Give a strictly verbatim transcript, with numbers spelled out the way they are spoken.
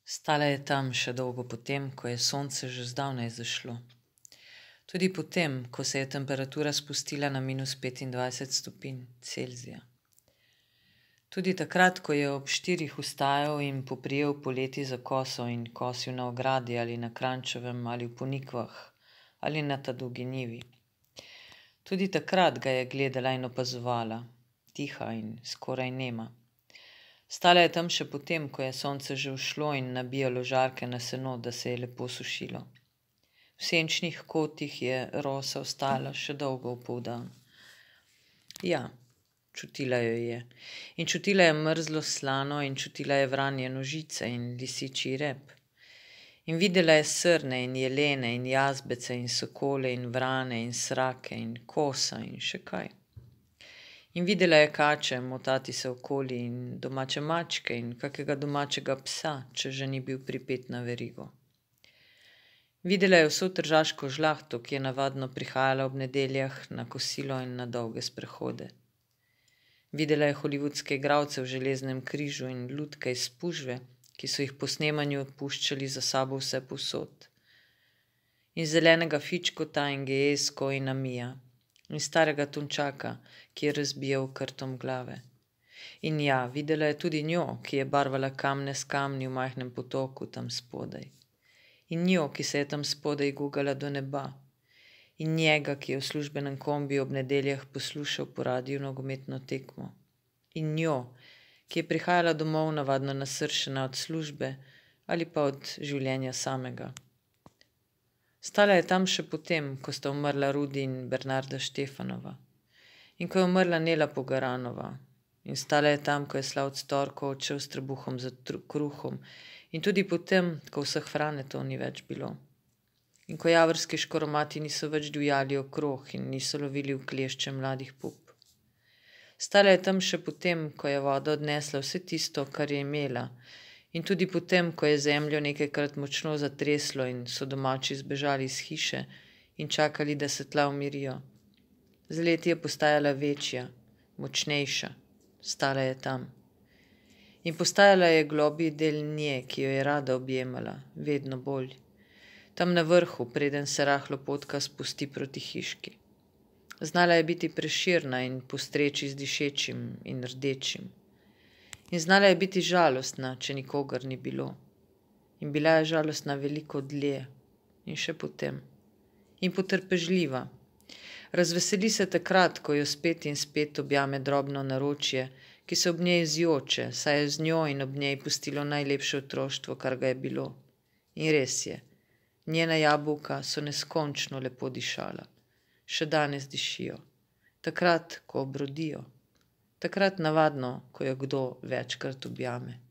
Stala je tam še dolgo potem, ko je sonce že zdavnaj zašlo. Tudi potem, ko se je temperatura spustila na minus petindvajset stopinj Celzija. Tudi takrat, ko je ob štirih vstajal in poprijel poleti za koso in kosil na ogradi ali na Kranjčevem ali v Ponikvah ali na Tadugi njivi. Tudi takrat ga je gledala in opazovala, tiha in skoraj nema. Stala je tam še potem, ko je sonce že ušlo in nabijalo žarke na seno, da se je lepo sušilo. V senčnih kotih je rosa ostala še dolgo v poldan. Ja, čutila jo je. In čutila je mrzlo slano in čutila je vranje nožice in lisičji rep. In videla je srne in jelene in jazbece in sokole in vrane in srake in kosa in še kaj. In videla je kače motati se okoli in domače mačke in kakega domačega psa, če že ni bil pripet na verigo. Videla je vso tržaško žlahto, ki je navadno prihajala ob nedeljah na kosilo in na dolge sprehode. Videla je hollywoodske igralce v Železnem križu in lutke iz spužve, ki so jih po snemanju odpuščali za sabo vse povsod. In zelenega fičkota in geesko in amija. In starega tunčaka, ki je razbijal krtom glave. In ja, videla je tudi njo, ki je barvala kamne s kamni v majhnem potoku tam spodaj. In njo, ki se je tam spodaj gugala do neba. In njega, ki je v službenem kombiju ob nedeljah poslušal po radiju nogometno tekmo. In njo, ki je prihajala domov navadno nasršena od službe ali pa od življenja samega. Stala je tam še potem, ko sta umrla Rudi in Bernarda Štefanova. In ko je umrla Nela Pogaranova. In stala je tam, ko je Slavc Torko odšel s trebuhom za kruhom. In tudi potem, ko vseh Franetov ni več bilo. In ko javorski škoromati niso več divjali okrog in niso lovili v klešče mladih pup. Stala je tam še potem, ko je voda odnesla vse tisto, kar je imela. In tudi potem, ko je zemljo nekajkrat močno zatreslo in so domači zbežali iz hiše in čakali, da se tla umirijo. Z leti je postajala večja, močnejša, stala je tam. In postajala je globlji del nje, ki jo je rada objemala, vedno bolj. Tam na vrhu, preden se rahlo potka spusti proti hiški. Znala je biti preširna in postreči z dišečim in rdečim. In znala je biti žalostna, če nikogar ni bilo. In bila je žalostna veliko dlje in še potem. In potrpežljiva. Razveseli se takrat, ko jo spet in spet objame drobno naročje, ki se ob njej zjoče, saj je z njo in ob njej pustilo najlepše otroštvo, kar ga je bilo. In res je, njena jabolka so neskončno lepo dišala. Še danes dišijo. Takrat, ko obrodijo. Takrat navadno, ko jo kdo večkrat objame.